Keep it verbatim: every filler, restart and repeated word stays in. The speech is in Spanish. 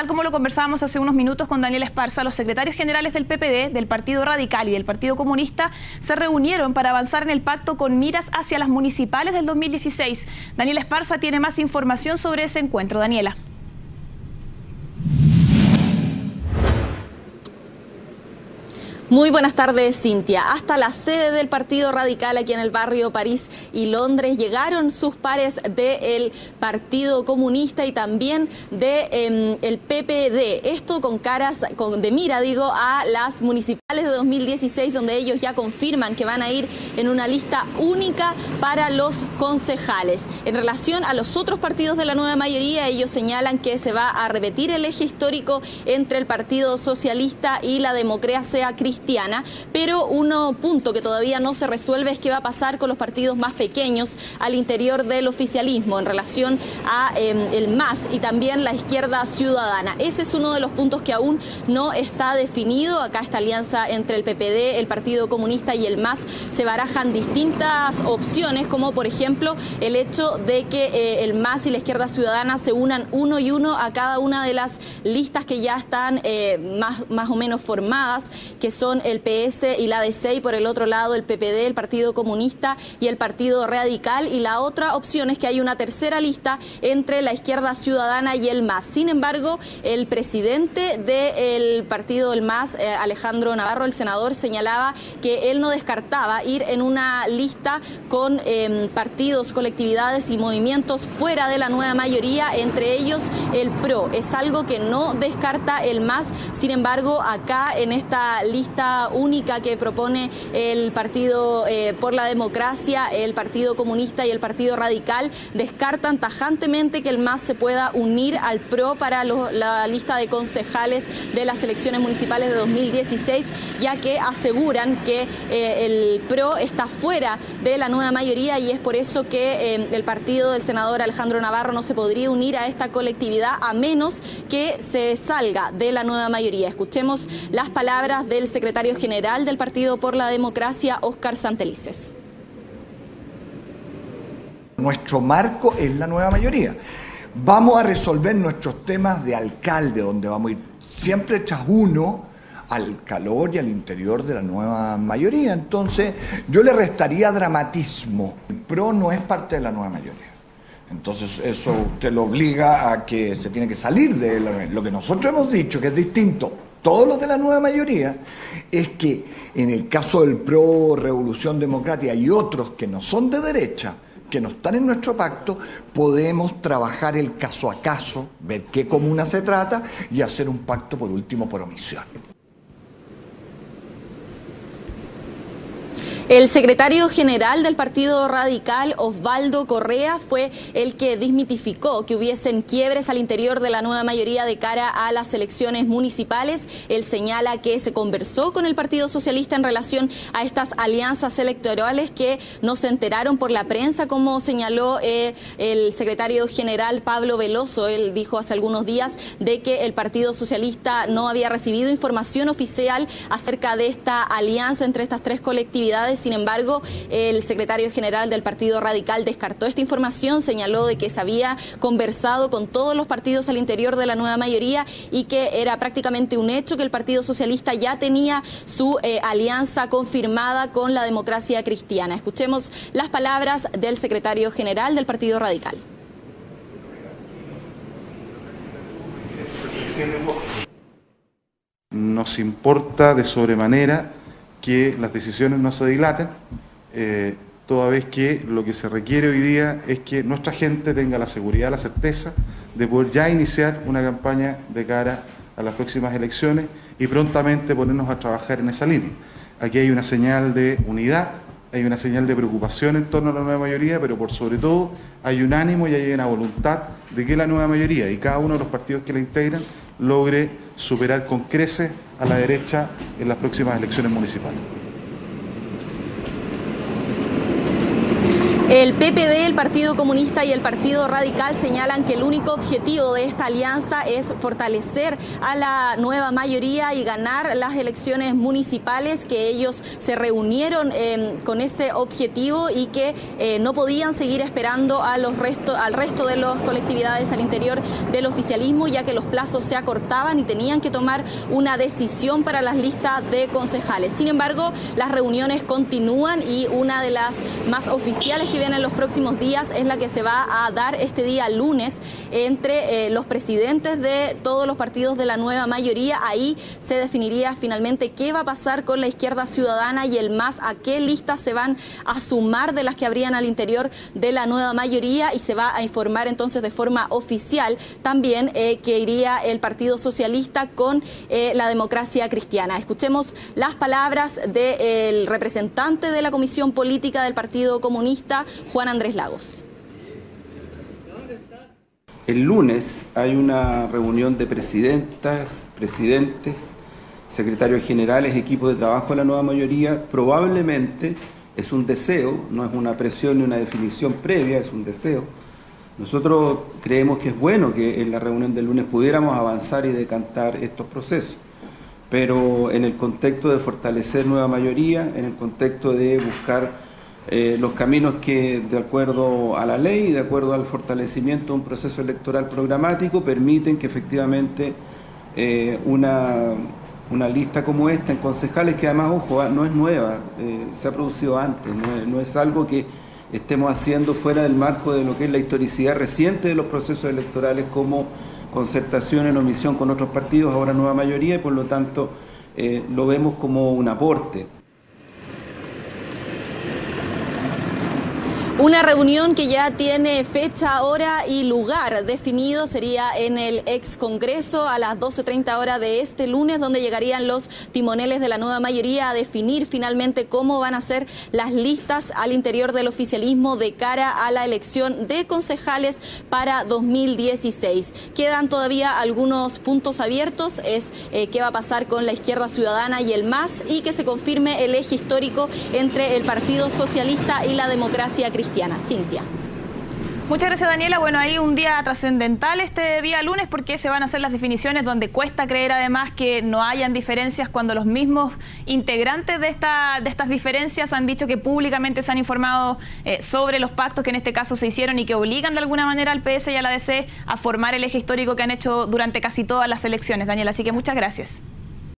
Tal como lo conversábamos hace unos minutos con Daniel Esparza, los secretarios generales del P P D, del Partido Radical y del Partido Comunista se reunieron para avanzar en el pacto con miras hacia las municipales del dos mil dieciséis. Daniel Esparza tiene más información sobre ese encuentro. Daniela. Muy buenas tardes, Cintia. Hasta la sede del Partido Radical aquí en el barrio París y Londres llegaron sus pares del Partido Comunista y también del de, eh, P P D. Esto con caras con, de mira, digo, a las municipales de dos mil dieciséis, donde ellos ya confirman que van a ir en una lista única para los concejales. En relación a los otros partidos de la nueva mayoría, ellos señalan que se va a repetir el eje histórico entre el Partido Socialista y la Democracia Cristiana. Pero un punto que todavía no se resuelve es qué va a pasar con los partidos más pequeños al interior del oficialismo en relación a eh, el M A S y también la Izquierda Ciudadana. Ese es uno de los puntos que aún no está definido. Acá esta alianza entre el P P D, el Partido Comunista y el M A S se barajan distintas opciones, como por ejemplo el hecho de que eh, el M A S y la Izquierda Ciudadana se unan uno y uno a cada una de las listas que ya están eh, más, más o menos formadas, que son el P S y la D C, y por el otro lado el P P D, el Partido Comunista y el Partido Radical, y la otra opción es que hay una tercera lista entre la Izquierda Ciudadana y el M A S. Sin embargo, el presidente del partido del M A S, eh, Alejandro Navarro, el senador, señalaba que él no descartaba ir en una lista con eh, partidos, colectividades y movimientos fuera de la nueva mayoría, entre ellos el P R O. Es algo que no descarta el M A S. Sin embargo, acá en esta lista única que propone el Partido eh, por la Democracia, el Partido Comunista y el Partido Radical, descartan tajantemente que el M A S se pueda unir al P R O para lo, la lista de concejales de las elecciones municipales de dos mil dieciséis, ya que aseguran que eh, el P R O está fuera de la nueva mayoría, y es por eso que eh, el partido del senador Alejandro Navarro no se podría unir a esta colectividad a menos que se salga de la nueva mayoría. Escuchemos las palabras del secretario general del Partido por la Democracia, Óscar Santelices. Nuestro marco es la nueva mayoría. Vamos a resolver nuestros temas de alcalde, donde vamos a ir siempre tras uno al calor y al interior de la nueva mayoría. Entonces, yo le restaría dramatismo. El P R O no es parte de la nueva mayoría. Entonces, eso usted lo obliga a que se tiene que salir de la, lo que nosotros hemos dicho, que es distinto. Todos los de la nueva mayoría, es que en el caso del P R O, Revolución Democrática y otros que no son de derecha, que no están en nuestro pacto, podemos trabajar el caso a caso, ver qué comuna se trata y hacer un pacto por último por omisión. El secretario general del Partido Radical, Osvaldo Correa, fue el que desmitificó que hubiesen quiebres al interior de la nueva mayoría de cara a las elecciones municipales. Él señala que se conversó con el Partido Socialista en relación a estas alianzas electorales que no se enteraron por la prensa, como señaló eh, el secretario general Pablo Veloso. Él dijo hace algunos días de que el Partido Socialista no había recibido información oficial acerca de esta alianza entre estas tres colectividades. Sin embargo, el secretario general del Partido Radical descartó esta información, señaló de que se había conversado con todos los partidos al interior de la nueva mayoría y que era prácticamente un hecho que el Partido Socialista ya tenía su eh, alianza confirmada con la Democracia Cristiana. Escuchemos las palabras del secretario general del Partido Radical. Nos importa de sobremanera que las decisiones no se dilaten, eh, toda vez que lo que se requiere hoy día es que nuestra gente tenga la seguridad, la certeza de poder ya iniciar una campaña de cara a las próximas elecciones y prontamente ponernos a trabajar en esa línea. Aquí hay una señal de unidad, hay una señal de preocupación en torno a la nueva mayoría, pero por sobre todo hay un ánimo y hay una voluntad de que la nueva mayoría y cada uno de los partidos que la integran logre superar con creces a la derecha en las próximas elecciones municipales. El P P D, el Partido Comunista y el Partido Radical señalan que el único objetivo de esta alianza es fortalecer a la nueva mayoría y ganar las elecciones municipales, que ellos se reunieron eh, con ese objetivo y que eh, no podían seguir esperando a los resto, al resto de las colectividades al interior del oficialismo, ya que los plazos se acortaban y tenían que tomar una decisión para las listas de concejales. Sin embargo, las reuniones continúan y una de las más oficiales que vienen en los próximos días es la que se va a dar este día lunes entre eh, los presidentes de todos los partidos de la nueva mayoría. Ahí se definiría finalmente qué va a pasar con la Izquierda Ciudadana y el M A S, a qué listas se van a sumar de las que habrían al interior de la nueva mayoría, y se va a informar entonces de forma oficial también eh, que iría el Partido Socialista con eh, la Democracia Cristiana. Escuchemos las palabras del representante de la Comisión Política del Partido Comunista, Juan Andrés Lagos. El lunes hay una reunión de presidentas, presidentes, secretarios generales, equipos de trabajo de la nueva mayoría. Probablemente es un deseo, no es una presión ni una definición previa, es un deseo. Nosotros creemos que es bueno que en la reunión del lunes pudiéramos avanzar y decantar estos procesos, pero en el contexto de fortalecer nueva mayoría, en el contexto de buscar Eh, los caminos que, de acuerdo a la ley y de acuerdo al fortalecimiento de un proceso electoral programático, permiten que efectivamente eh, una, una lista como esta en concejales, que además, ojo, no es nueva, eh, se ha producido antes, no es, no es algo que estemos haciendo fuera del marco de lo que es la historicidad reciente de los procesos electorales, como concertación en omisión con otros partidos, ahora nueva mayoría, y por lo tanto eh, lo vemos como un aporte. Una reunión que ya tiene fecha, hora y lugar definido, sería en el ex Congreso a las doce treinta horas de este lunes, donde llegarían los timoneles de la nueva mayoría a definir finalmente cómo van a ser las listas al interior del oficialismo de cara a la elección de concejales para dos mil dieciséis. Quedan todavía algunos puntos abiertos, es eh, qué va a pasar con la Izquierda Ciudadana y el M A S, y que se confirme el eje histórico entre el Partido Socialista y la Democracia Cristiana. Cintia. Muchas gracias, Daniela. Bueno, hay un día trascendental este día lunes, porque se van a hacer las definiciones, donde cuesta creer además que no hayan diferencias cuando los mismos integrantes de, esta, de estas diferencias han dicho que públicamente se han informado eh, sobre los pactos que en este caso se hicieron y que obligan de alguna manera al P S y a la D C a formar el eje histórico que han hecho durante casi todas las elecciones, Daniela. Así que muchas gracias.